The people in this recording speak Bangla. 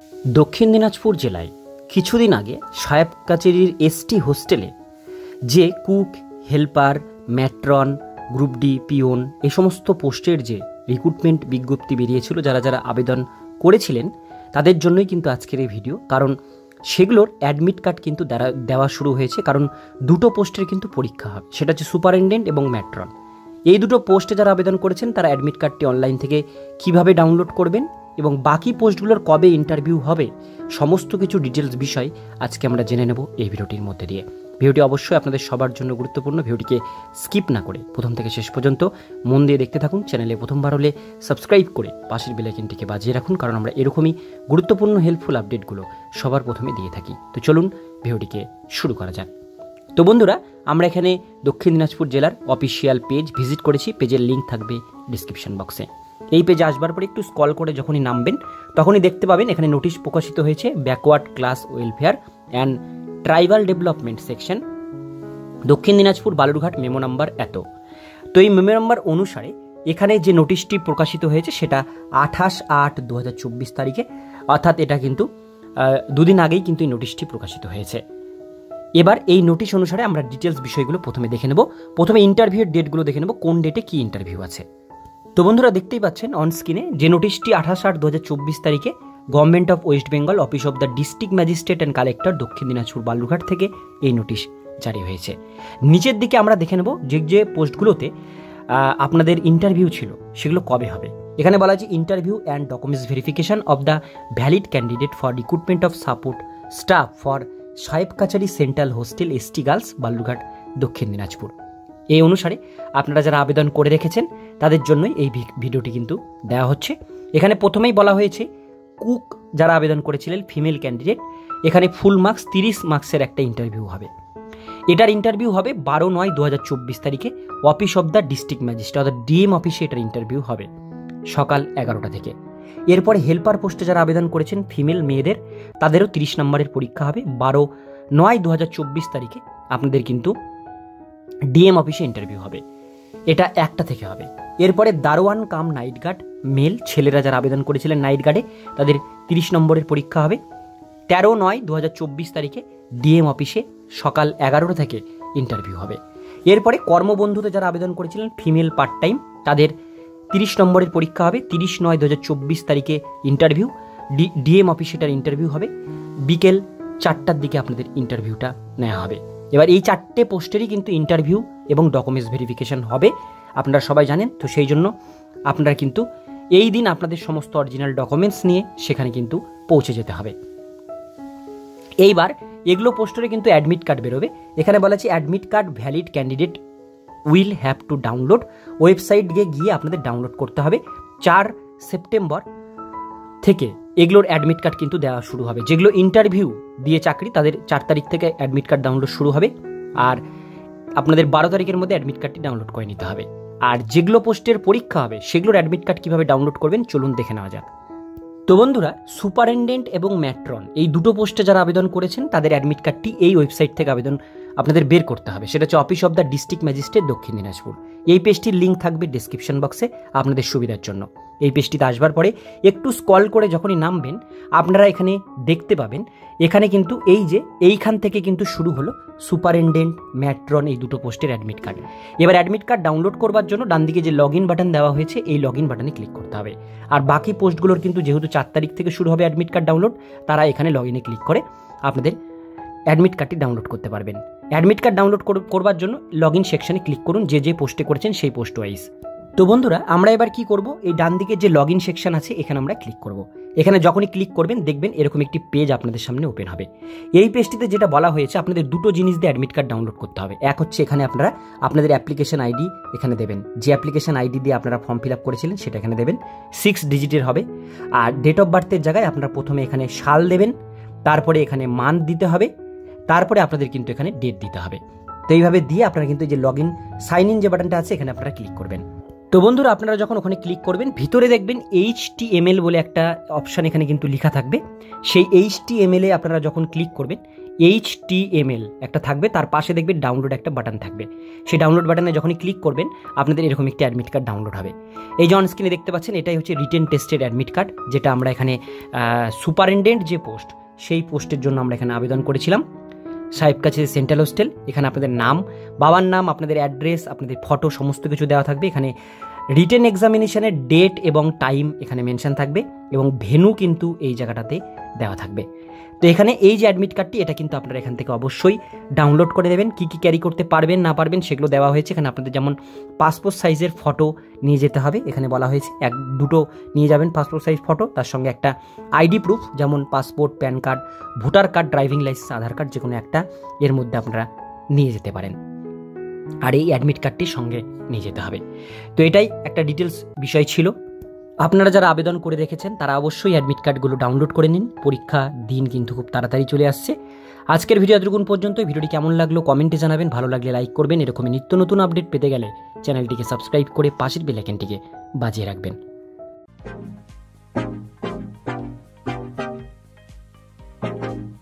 দক্ষিণ দিনাজপুর জেলায় কিছুদিন আগে সাহেব কাচেরির এসটি হোস্টেলে যে cook, helper, matron, group D, peon এই সমস্ত পোস্টের যে রিক্রুটমেন্ট বিজ্ঞপ্তি বেরিয়েছিল, যারা যারা আবেদন করেছিলেন তাদের জন্যই কিন্তু আজকের এই ভিডিও। কারণ সেগুলোর অ্যাডমিট কার্ড কিন্তু দেওয়া শুরু হয়েছে, কারণ দুটো পোস্টের কিন্তু পরীক্ষা হবে, সেটা হচ্ছে সুপারিনটেন্ডেন্ট এবং ম্যাট্রন। এই দুটো পোস্টে যারা আবেদন করেছেন তারা অ্যাডমিট কার্ডটি অনলাইন থেকে কিভাবে ডাউনলোড করবেন এবং বাকি পোস্টগুলোর কবে ইন্টারভিউ হবে সমস্ত কিছু ডিটেলস বিষয় আজকে আমরা জেনে নেব এই ভিডিওটির মধ্যে দিয়ে। ভিডিওটি অবশ্যই আপনাদের সবার জন্য গুরুত্বপূর্ণ। ভিডিওটিকে স্কিপ না করে প্রথম থেকে শেষ পর্যন্ত মন দিয়ে দেখতে থাকুন। চ্যানেলে প্রথমবার হলে সাবস্ক্রাইব করে পাশের বেল আইকনটিকে বাজিয়ে রাখুন, কারণ আমরা এরকমই গুরুত্বপূর্ণ হেল্পফুল আপডেটগুলো সবার প্রথমে দিয়ে থাকি। তো চলুন ভিডিওটিকে শুরু করা যাক। তো বন্ধুরা, আমরা এখানে দক্ষিণ দিনাজপুর জেলার অফিসিয়াল পেজ ভিজিট করেছি। পেজের লিঙ্ক থাকবে ডিসক্রিপশন বক্সে। এই পেজে আসবার পরে একটু স্ক্রল করে যখনই নামবেন তখনই দেখতে পাবেন এখানে নোটিশ প্রকাশিত হয়েছে, backward class welfare and tribal development section, Dakshin Dinajpur Balurghat, memo number এত। তো এই মেমো নাম্বার অনুসারে এখানে যে নোটিশটি প্রকাশিত হয়েছে সেটা 28/8/2024 তারিখে, অর্থাৎ এটা কিন্তু দুদিন আগেই কিন্তু এই নোটিশটি প্রকাশিত হয়েছে। এবার এই নোটিশ অনুসারে আমরা ডিটেলস বিষয়গুলো প্রথমে দেখে নেব। প্রথমে ইন্টারভিউর ডেটগুলো দেখে নেব, কোন ডেটে কি ইন্টারভিউ আছে। তো বন্ধুরা, দেখতেই পাচ্ছেন অন স্ক্রিনে যে নোটিশটি 28/8/2024 তারিখে government of West Bengal, office of the district magistrate and collector, Dakshin Dinajpur Balurghat থেকে এই নোটিশ জারি হয়েছে। নিচের দিকে আমরা দেখে নেব যে যে পোস্টগুলোতে আপনাদের ইন্টারভিউ ছিল সেগুলো কবে হবে। এখানে বলা আছে interview and documents verification of the valid candidate for recruitment of support staff for Saheb Kachari central hostel, ST girls, Balurghat, Dakshin Dinajpur. এই অনুসারে আপনারা যারা আবেদন করে রেখেছেন তাদের জন্যই এই ভিডিওটি কিন্তু দেওয়া হচ্ছে। এখানে প্রথমেই বলা হয়েছে কুক যারা আবেদন করেছিলেন ফিমেল ক্যান্ডিডেট, এখানে ফুল মার্কস 30 মার্কসের একটা ইন্টারভিউ হবে। এটার ইন্টারভিউ হবে 12/9/2024 তারিখে office of the district magistrate অর্থাৎ ডিএম অফিসে এটার ইন্টারভিউ হবে সকাল 11টা থেকে। এরপরে হেল্পার পোস্টে যারা আবেদন করেছেন ফিমেল মেয়েদের, তাদেরও 30 নম্বরের পরীক্ষা হবে 12/9/2024 তারিখে। আপনাদের কিন্তু ডিএম অফিসে ইন্টারভিউ হবে, এটা 1টা থেকে হবে। এরপরে দারোয়ান কাম নাইট গার্ড মেল ছেলেরা যারা আবেদন করেছিলেন নাইট গার্ডে, তাদের 30 নম্বরের পরীক্ষা হবে 13/9/2024 তারিখে ডিএম অফিসে সকাল 11টা থেকে ইন্টারভিউ হবে। এরপরে কর্মবন্ধুতে যারা আবেদন করেছিলেন ফিমেল পার্ট টাইম, তাদের 30 নম্বরের পরীক্ষা হবে 30/9/2024 তারিখে ইন্টারভিউ, ডিএম অফিসে এটার ইন্টারভিউ হবে বিকেল 4টার দিকে আপনাদের ইন্টারভিউটা নেওয়া হবে। এবার এই 4টে পোস্টেরই কিন্তু ইন্টারভিউ এবং ডকুমেন্টস ভেরিফিকেশন হবে, আপনারা সবাই জানেন। তো সেই জন্য আপনারা কিন্তু এই দিন আপনাদের সমস্ত অরিজিনাল ডকুমেন্টস নিয়ে সেখানে কিন্তু পৌঁছে যেতে হবে। এইবার এগুলো পোস্টারে কিন্তু অ্যাডমিট কার্ড বেরোবে। এখানে বলা আছে admit card valid candidate will have to download, website গিয়ে আপনাদের ডাউনলোড করতে হবে। 4 সেপ্টেম্বর থেকে এগুলোর অ্যাডমিট কার্ড কিন্তু দেওয়া শুরু হবে। যেগুলো ইন্টারভিউ দিয়ে চাকরি তাদের 4 তারিখ থেকে অ্যাডমিট কার্ড ডাউনলোড শুরু হবে, আর আপনাদের 12 তারিখের মধ্যে অ্যাডমিট কার্ডটি ডাউনলোড করে নিতে হবে। আর যেগুলো পোস্টের পরীক্ষা হবে সেগুলোর অ্যাডমিট কার্ড কীভাবে ডাউনলোড করবেন চলুন দেখে নেওয়া যাক। তো বন্ধুরা, সুপারিনটেন্ডেন্ট এবং ম্যাট্রন এই দুটো পোস্টে যারা আবেদন করেছেন তাদের অ্যাডমিট কার্ডটি এই ওয়েবসাইট থেকে আবেদন আপনাদের বের করতে হবে, সেটা হচ্ছে office of the district magistrate, Dakshin Dinajpur. এই পেজটির লিঙ্ক থাকবে ডিসক্রিপশন বক্সে আপনাদের সুবিধার জন্য। এই পেজটিতে আসবার পরে একটু স্ক্রল করে যখনই নামবেন আপনারা এখানে দেখতে পাবেন এখানে কিন্তু এই যে এইখান থেকে কিন্তু শুরু হলো সুপারিনটেন্ডেন্ট, ম্যাট্রন এই দুটো পোস্টের অ্যাডমিট কার্ড। এবার অ্যাডমিট কার্ড ডাউনলোড করবার জন্য ডান দিকে যে লগ ইন বাটন দেওয়া হয়েছে এই লগ ইন বাটনে ক্লিক করতে হবে। আর বাকি পোস্টগুলোর কিন্তু যেহেতু 4 তারিখ থেকে শুরু হবে অ্যাডমিট কার্ড ডাউনলোড, তারা এখানে লগ ইনে ক্লিক করে আপনাদের অ্যাডমিট কার্ডটি ডাউনলোড করতে পারবেন। অ্যাডমিট কার্ড ডাউনলোড করবার জন্য লগ ইন সেকশনে ক্লিক করুন যে পোস্টে করেছেন সেই পোস্ট ওয়াইজ। তো বন্ধুরা, আমরা এবার কি করব, এই ডান দিকে যে লগ ইন সেকশন আছে এখানে আমরা ক্লিক করব। এখানে যখনই ক্লিক করবেন দেখবেন এরকম একটি পেজ আপনাদের সামনে ওপেন হবে। এই পেজটিতে যেটা বলা হয়েছে আপনাদের দুটো জিনিস দিয়ে অ্যাডমিট কার্ড ডাউনলোড করতে হবে। এক হচ্ছে এখানে আপনারা আপনাদের অ্যাপ্লিকেশন আইডি এখানে দেবেন, যে অ্যাপ্লিকেশন আইডি দিয়ে আপনারা ফর্ম ফিল আপ করেছিলেন সেটা এখানে দেবেন, 6 ডিজিটের হবে। আর ডেট অফ বার্থের জায়গায় আপনারা প্রথমে এখানে সাল দেবেন, তারপরে এখানে মান্থ দিতে হবে, তারপরে আপনাদের কিন্তু এখানে ডেট দিতে হবে। তো এইভাবে দিয়ে আপনারা কিন্তু যে লগ ইন সাইন ইন যে বাটনটা আছে এখানে আপনারা ক্লিক করবেন। তো বন্ধুরা, আপনারা যখন ওখানে ক্লিক করবেন ভিতরে দেখবেন HTML বলে একটা অপশান এখানে কিন্তু লেখা থাকবে। সেই HTML আপনারা যখন ক্লিক করবেন HTML একটা থাকবে, তার পাশে দেখবে ডাউনলোড একটা বাটন থাকবে। সেই ডাউনলোড বাটনে যখনই ক্লিক করবেন আপনাদের এরকম একটি অ্যাডমিট কার্ড ডাউনলোড হবে। এই যে অন স্ক্রিনে দেখতে পাচ্ছেন এটাই হচ্ছে রিটেন টেস্টের অ্যাডমিট কার্ড, যেটা আমরা এখানে সুপারিনটেন্ডেন্ট যে পোস্ট সেই পোস্টের জন্য আমরা এখানে আবেদন করেছিলাম। সাহেব কাছে সেন্ট্রাল হোস্টেল, এখানে আপনাদের নাম, বাবার নাম, আপনাদের অ্যাড্রেস, আপনাদের ফটো সমস্ত কিছু দেওয়া থাকবে। এখানে রিটেন এক্সামিনেশনের ডেট এবং টাইম এখানে মেনশন থাকবে এবং ভেন্যু কিন্তু এই জায়গাটাতে দেওয়া থাকবে। তো এখানে এই যে অ্যাডমিট কার্ডটি এটা কিন্তু আপনারা এখান থেকে অবশ্যই ডাউনলোড করে দেবেন। কী কী ক্যারি করতে পারবেন না পারবেন সেগুলো দেওয়া হয়েছে। এখানে আপনাদের যেমন পাসপোর্ট সাইজের ফটো নিয়ে যেতে হবে, এখানে বলা হয়েছে দুটো নিয়ে যাবেন পাসপোর্ট সাইজ ফটো, তার সঙ্গে একটা আইডি প্রুফ যেমন passport, PAN card, voter card, driving licence, Aadhaar card, যে কোনো একটা এর মধ্যে আপনারা নিয়ে যেতে পারেন। আর এই অ্যাডমিট কার্ডটির সঙ্গে নিয়ে যেতে হবে। তো এটাই একটা ডিটেলস বিষয় ছিল। আপনারা যারা আবেদন করে রেখেছেন তারা অবশ্যই অ্যাডমিট কার্ডগুলো ডাউনলোড করে নিন, পরীক্ষা দিন কিন্তু খুব তাড়াতাড়ি চলে আসছে। আজকের ভিডিও এতটুকুন পর্যন্ত। ভিডিওটি কেমন লাগলো কমেন্টে জানাবেন, ভালো লাগলে লাইক করবেন। এরকমই নিত্য নতুন আপডেট পেতে গেলে চ্যানেলটিকে সাবস্ক্রাইব করে পাশের বেল আইকনটিকে বাজিয়ে রাখবেন।